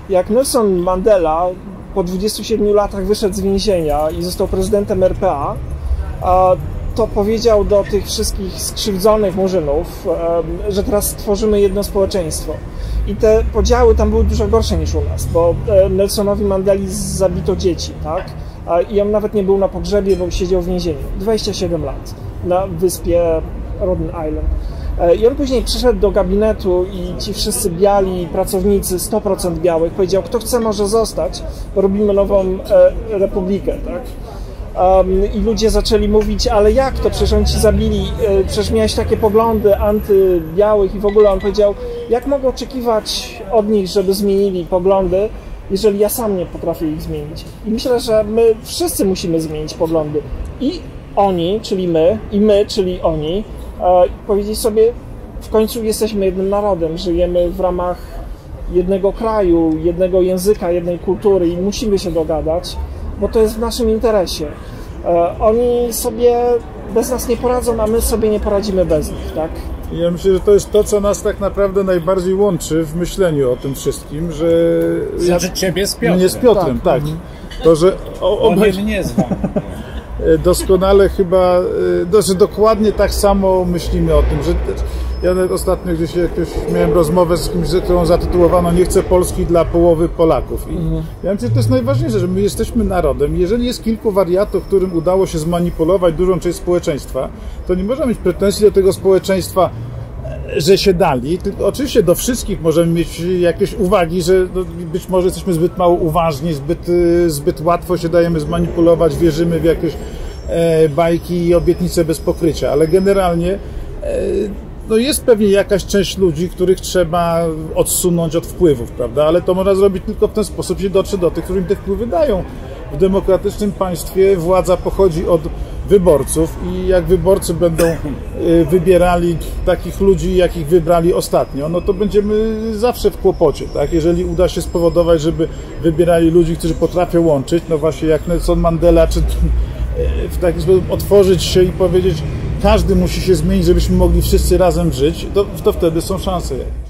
jak Nelson Mandela po 27 latach wyszedł z więzienia i został prezydentem RPA, to powiedział do tych wszystkich skrzywdzonych Murzynów, że teraz stworzymy jedno społeczeństwo. I te podziały tam były dużo gorsze niż u nas, bo Nelsonowi Mandeli zabito dzieci, tak? I on nawet nie był na pogrzebie, bo siedział w więzieniu. 27 lat na wyspie Robben Island. I on później przyszedł do gabinetu i ci wszyscy biali pracownicy, 100% białych, powiedział, kto chce może zostać, bo robimy nową republikę, tak? I ludzie zaczęli mówić, ale jak to, przecież oni ci zabili, przecież miałeś takie poglądy antybiałych i w ogóle. On powiedział, jak mogę oczekiwać od nich, żeby zmienili poglądy, jeżeli ja sam nie potrafię ich zmienić. I myślę, że my wszyscy musimy zmienić poglądy. I oni, czyli my, i my, czyli oni, powiedzieć sobie, w końcu jesteśmy jednym narodem, żyjemy w ramach jednego kraju, jednego języka, jednej kultury i musimy się dogadać, bo to jest w naszym interesie. Oni sobie bez nas nie poradzą, a my sobie nie poradzimy bez nich, tak? Ja myślę, że to jest to, co nas tak naprawdę najbardziej łączy w myśleniu o tym wszystkim, że... Znaczy ciebie z Piotrem. Nie z Piotrem, tak. To, że On nie z wami. Doskonale chyba, że dokładnie tak samo myślimy o tym, że ja nawet ostatnio gdzieś miałem rozmowę z kimś, którą zatytułowano "Nie chcę Polski dla połowy Polaków". I ja myślę, że to jest najważniejsze, że my jesteśmy narodem. Jeżeli jest kilku wariatów, którym udało się zmanipulować dużą część społeczeństwa, to nie można mieć pretensji do tego społeczeństwa, że się dali. Tylko oczywiście do wszystkich możemy mieć jakieś uwagi, że być może jesteśmy zbyt mało uważni, zbyt łatwo się dajemy zmanipulować, wierzymy w jakieś bajki i obietnice bez pokrycia, ale generalnie no jest pewnie jakaś część ludzi, których trzeba odsunąć od wpływów, prawda? Ale to można zrobić tylko w ten sposób, że dotrze do tych, którym te wpływy dają. W demokratycznym państwie władza pochodzi od wyborców i jak wyborcy będą wybierali takich ludzi, jakich wybrali ostatnio, no to będziemy zawsze w kłopocie, tak? Jeżeli uda się spowodować, żeby wybierali ludzi, którzy potrafią łączyć, no właśnie jak Nelson Mandela, czy w taki sposób otworzyć się i powiedzieć, każdy musi się zmienić, żebyśmy mogli wszyscy razem żyć, to wtedy są szanse.